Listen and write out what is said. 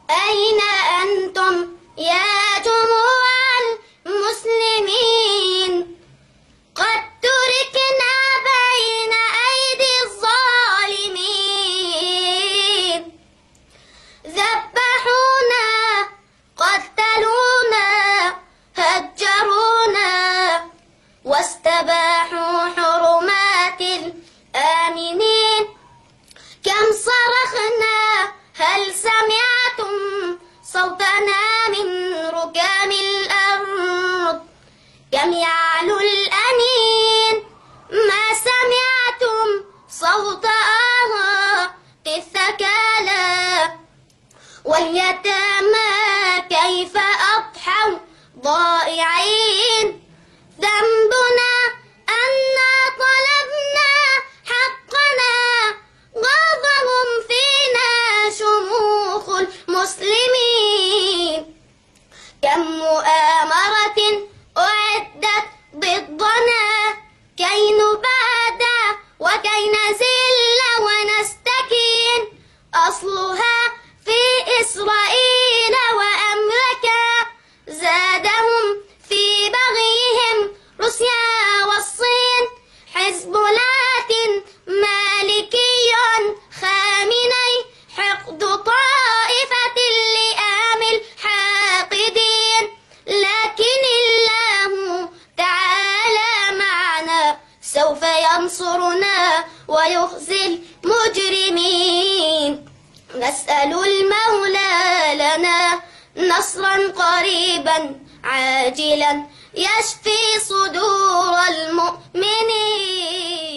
أين أنتم يا جموع المسلمين؟ قد تركنا بين أيدي الظالمين، ذبحونا قتلونا هجرونا واستباحوا حرمات الآمنين. كم صرخنا هل سمعتم صوتنا من ركام الأرض؟ كم يعلو الأنين ما سمعتم صوت آهات الثكالى. واليتامى كيف أضحوا ضائعين، ذنبنا أنا طلبنا حقنا، غاضهم فينا شموخ المسلمين. كم مؤامرة أعدت ضدنا كي نبادى وكي نزل ونستكين، أصلها في إسرائيل وأمريكا، زادهم في بغيهم روسيا والصين. حزب لاتن مالكي خامني، حقد طائفة اللئام الحاقدين. لكن الله تعالى معنا، سوف ينصرنا ويخزي المجرمين. نسأل المولى لنا نصرا قريبا عاجلا، يشفي صدور المؤمنين.